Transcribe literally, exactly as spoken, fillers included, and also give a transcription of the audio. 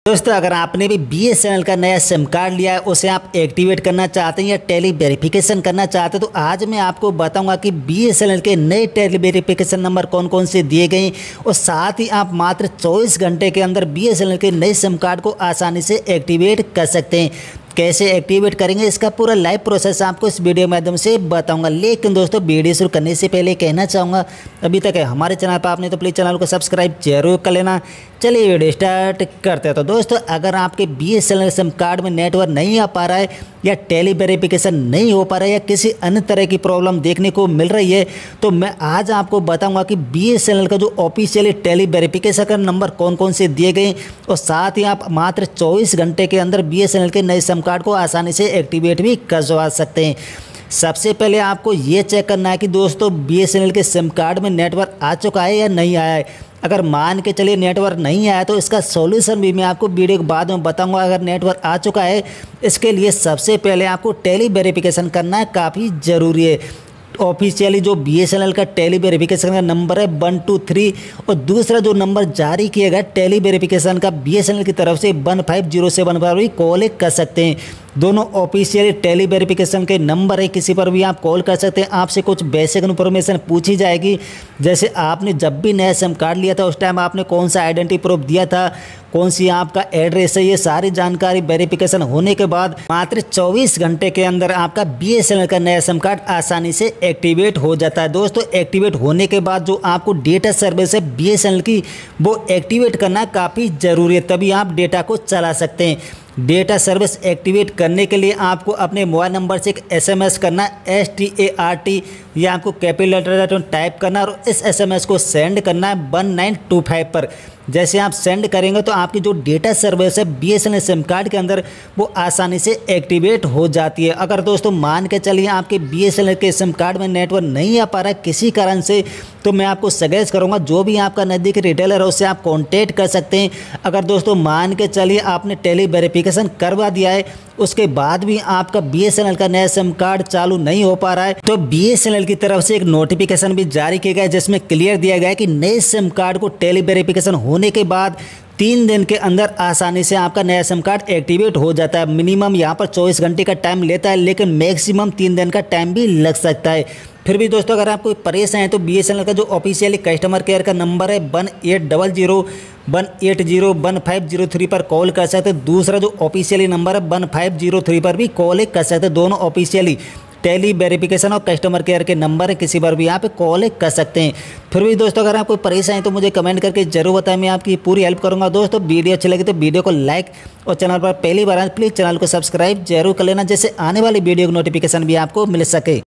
दोस्तों अगर आपने भी बीएसएनएल का नया सिम कार्ड लिया है, उसे आप एक्टिवेट करना चाहते हैं या टेली वेरिफिकेशन करना चाहते हैं, तो आज मैं आपको बताऊंगा कि बीएसएनएल के नए टेली वेरिफिकेशन नंबर कौन कौन से दिए गए हैं और साथ ही आप मात्र चौबीस घंटे के अंदर बीएसएनएल के नए सिम कार्ड को आसानी से एक्टिवेट कर सकते हैं। कैसे एक्टिवेट करेंगे इसका पूरा लाइव प्रोसेस आपको इस वीडियो के माध्यम से बताऊंगा। लेकिन दोस्तों वीडियो शुरू करने से पहले कहना चाहूँगा, अभी तक है हमारे चैनल पर आपने तो प्लीज़ चैनल को सब्सक्राइब जरूर कर लेना। चलिए वीडियो स्टार्ट करते हैं। तो दोस्तों अगर आपके बीएसएनएल सिम कार्ड में नेटवर्क नहीं आ पा रहा है या टेली वेरिफिकेशन नहीं हो पा रहा है या किसी अन्य तरह की प्रॉब्लम देखने को मिल रही है, तो मैं आज आपको बताऊंगा कि बीएसएनएल का जो ऑफिशियली टेली वेरिफिकेशन का नंबर कौन कौन से दिए गए और साथ ही आप मात्र चौबीस घंटे के अंदर बीएसएनएल के नए सिम कार्ड को आसानी से एक्टिवेट भी करवा सकते हैं। सबसे पहले आपको ये चेक करना है कि दोस्तों बीएसएनएल के सिम कार्ड में नेटवर्क आ चुका है या नहीं आया है। अगर मान के चलिए नेटवर्क नहीं आया तो इसका सॉल्यूशन भी मैं आपको वीडियो के बाद में बताऊंगा। अगर नेटवर्क आ चुका है, इसके लिए सबसे पहले आपको टेली वेरिफिकेशन करना है, काफ़ी ज़रूरी है। ऑफिशियली जो बीएसएनएल का टेली वेरिफिकेशन का नंबर है वन टू थ्री और दूसरा जो नंबर जारी किया गया टेली वेरिफिकेशन का बीएसएनएल की तरफ से वन फाइव जीरो सेवन पर भी कॉल कर सकते हैं। दोनों ऑफिशियली टेली वेरिफिकेशन के नंबर है, किसी पर भी आप कॉल कर सकते हैं। आपसे कुछ बेसिक इन्फॉर्मेशन पूछी जाएगी, जैसे आपने जब भी नया सिम कार्ड लिया था उस टाइम आपने कौन सा आइडेंटिटी प्रूफ दिया था, कौन सी आपका एड्रेस है, ये सारी जानकारी वेरिफिकेशन होने के बाद मात्र चौबीस घंटे के अंदर आपका बीएसएनएल का नया सिम कार्ड आसानी से एक्टिवेट हो जाता है। दोस्तों एक्टिवेट होने के बाद जो आपको डेटा सर्विस है बीएसएनएल की, वो एक्टिवेट करना काफ़ी ज़रूरी है, तभी आप डेटा को चला सकते हैं। डेटा सर्विस एक्टिवेट करने के लिए आपको अपने मोबाइल नंबर से एक एसएमएस करना है, S T A R T, या आपको कैपिटल लेटर में टाइप करना और इस एसएमएस को सेंड करना है वन नाइन टू फाइव पर। जैसे आप सेंड करेंगे तो आपकी जो डेटा सर्विस है बीएसएनएल सिम कार्ड के अंदर वो आसानी से एक्टिवेट हो जाती है। अगर दोस्तों मान के चलिए आपके बीएसएनएल के सिम कार्ड में नेटवर्क नहीं आ पा रहा है किसी कारण से, तो मैं आपको सजेस्ट करूंगा जो भी आपका नज़दीकी रिटेलर है उससे आप कॉन्टेक्ट कर सकते हैं। अगर दोस्तों मान के चलिए आपने टेली वेरिफिकेशन करवा दिया है, उसके बाद भी आपका बीएसएनएल का नया सिम कार्ड चालू नहीं हो पा रहा है, तो बीएसएनएल की तरफ से एक नोटिफिकेशन भी जारी किया गया है जिसमें क्लियर दिया गया है कि नए सिम कार्ड को टेली वेरिफिकेशन होने के बाद तीन दिन के अंदर आसानी से आपका नया सिम कार्ड एक्टिवेट हो जाता है। मिनिमम यहाँ पर चौबीस घंटे का टाइम लेता है, लेकिन मैक्सिमम तीन दिन का टाइम भी लग सकता है। फिर भी दोस्तों अगर आप कोई परेशान है तो बीएसएनएल का जो ऑफिशियली कस्टमर केयर का नंबर है one eight double zero one eight zero one five zero three पर कॉल कर सकते हैं। दूसरा जो ऑफिशियली नंबर है वन फाइव जीरो थ्री पर भी कॉल कर सकते हैं। दोनों ऑफिशियली टेली वेरिफिकेशन और कस्टमर केयर के नंबर है, किसी पर भी आप कॉल कर सकते हैं। फिर भी दोस्तों अगर आप कोई परेशान है तो मुझे कमेंट करके जरूर बताएं, मैं आपकी पूरी हेल्प करूंगा। दोस्तों वीडियो अच्छी लगी तो वीडियो को लाइक और चैनल पर पहली बार आए प्लीज़ चैनल को सब्सक्राइब जरूर कर लेना, जैसे आने वाली वीडियो की नोटिफिकेशन भी आपको मिल सके।